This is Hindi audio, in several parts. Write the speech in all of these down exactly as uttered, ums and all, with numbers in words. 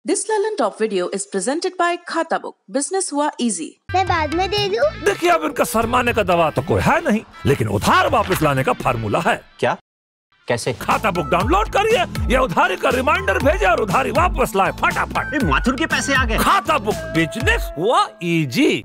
This Lallin Top video is presented by Khatabook. Business हुआ इजी। मैं बाद में दे दूं? देखिए, अब इनका शर्माने का दवा तो कोई है नहीं, लेकिन उधार वापस लाने का फार्मूला है। क्या? कैसे? खाता बुक डाउनलोड करिए, ये उधारी का रिमाइंडर भेजे और उधारी वापस लाए फटाफट। माथुर के पैसे आ गए। खाता बुक, बिजनेस हुआ इजी।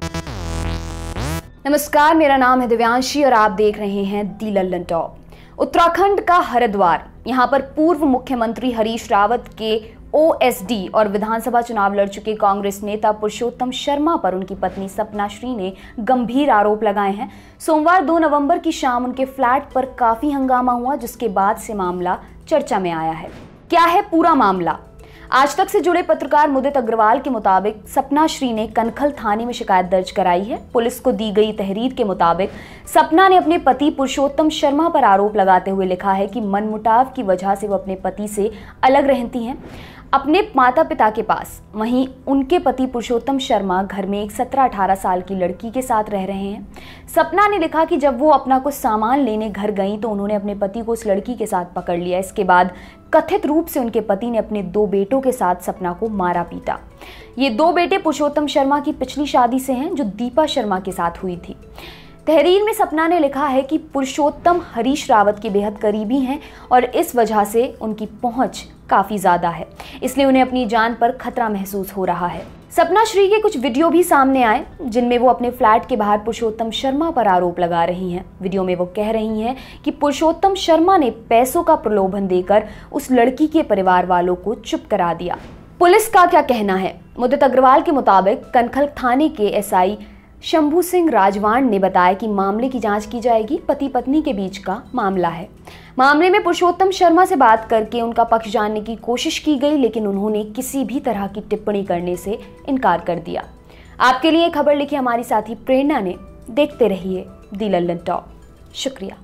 नमस्कार, मेरा नाम है दिव्यांशी और आप देख रहे हैं दी लल्लन टॉप। उत्तराखंड का हरिद्वार, यहाँ पर पूर्व मुख्यमंत्री हरीश रावत के ओएसडी और विधानसभा चुनाव लड़ चुके कांग्रेस नेता पुरुषोत्तम शर्मा पर उनकी पत्नी सपना श्री ने गंभीर आरोप लगाए हैं। सोमवार दो नवंबर की शाम उनके फ्लैट पर काफी हंगामा हुआ, जिसके बाद से मामला चर्चा में आया है। क्या है पूरा मामला? आज तक से जुड़े पत्रकार मुदित अग्रवाल के मुताबिक सपना श्री ने कनखल थाने में शिकायत दर्ज कराई है। पुलिस को दी गई तहरीर के मुताबिक सपना ने अपने पति पुरुषोत्तम शर्मा पर आरोप लगाते हुए लिखा है कि मनमुटाव की वजह से वो अपने पति से अलग रहती हैं, अपने माता पिता के पास। वहीं उनके पति पुरुषोत्तम शर्मा घर में एक सत्रह अठारह साल की लड़की के साथ रह रहे हैं। सपना ने लिखा कि जब वो अपना कुछ सामान लेने घर गई तो उन्होंने अपने पति को उस लड़की के साथ पकड़ लिया। इसके बाद कथित रूप से उनके पति ने अपने दो बेटों के साथ सपना को मारा पीटा। ये दो बेटे पुरुषोत्तम शर्मा की पिछली शादी से हैं, जो दीपा शर्मा के साथ हुई थी। तहरीर में सपना ने लिखा है कि पुरुषोत्तम हरीश रावत के बेहद करीबी हैं और इस वजह से उनकी पहुंच काफी ज्यादा है, इसलिए उन्हें अपनी जान पर खतरा महसूस हो रहा है। सपना श्री के कुछ वीडियो भी सामने आए, जिनमें वो अपने फ्लैट के बाहर पुरुषोत्तम शर्मा पर आरोप लगा रही हैं। वीडियो में वो कह रही हैं कि पुरुषोत्तम शर्मा ने पैसों का प्रलोभन देकर उस लड़की के परिवार वालों को चुप करा दिया। पुलिस का क्या कहना है? मुदित अग्रवाल के मुताबिक कनखल थाने के एसआई शंभू सिंह राजवान ने बताया कि मामले की जांच की जाएगी। पति पत्नी के बीच का मामला है। मामले में पुरुषोत्तम शर्मा से बात करके उनका पक्ष जानने की कोशिश की गई, लेकिन उन्होंने किसी भी तरह की टिप्पणी करने से इनकार कर दिया। आपके लिए खबर लिखी हमारी साथी प्रेरणा ने। देखते रहिए दी लल्लन टॉप। शुक्रिया।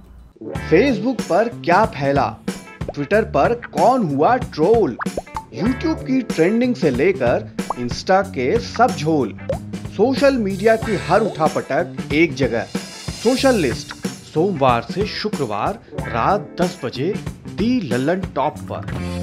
फेसबुक पर क्या फैला, ट्विटर पर कौन हुआ ट्रोल, यूट्यूब की ट्रेंडिंग से लेकर इंस्टा के सब झोल, सोशल मीडिया की हर उठापटक एक जगह। सोशल लिस्ट सोमवार से शुक्रवार रात दस बजे दी लल्लन टॉप पर।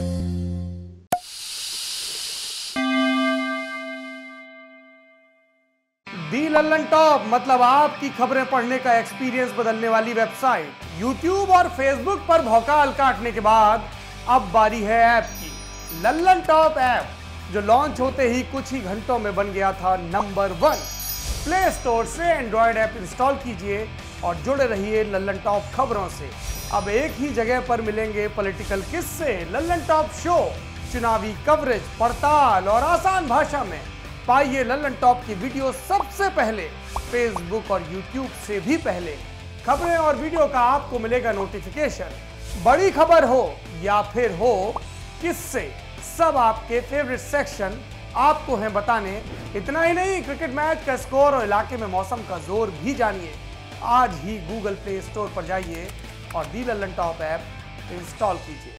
दी लल्लन टॉप मतलब आपकी खबरें पढ़ने का एक्सपीरियंस बदलने वाली वेबसाइट। यूट्यूब और फेसबुक पर भौकाल काटने के बाद अब बारी है ऐप की। लल्लन टॉप ऐप जो लॉन्च होते ही कुछ ही घंटों में बन गया था नंबर वन। प्ले स्टोर से एंड्रॉयड ऐप इंस्टॉल कीजिए और जुड़े रहिए लल्लन टॉप खबरों से। अब एक ही जगह पर मिलेंगे पॉलिटिकल किस्से, लल्लन टॉप शो, चुनावी कवरेज, पड़ताल और आसान भाषा में। पाइए लल्लन टॉप की वीडियो सबसे पहले, फेसबुक और यूट्यूब से भी पहले। खबरें और वीडियो का आपको मिलेगा नोटिफिकेशन। बड़ी खबर हो या फिर हो किस्से, सब आपके फेवरेट सेक्शन आपको हैं बताने। इतना ही नहीं, क्रिकेट मैच का स्कोर और इलाके में मौसम का जोर भी जानिए। आज ही गूगल प्ले स्टोर पर जाइए और the Lallantop app install कीजिए।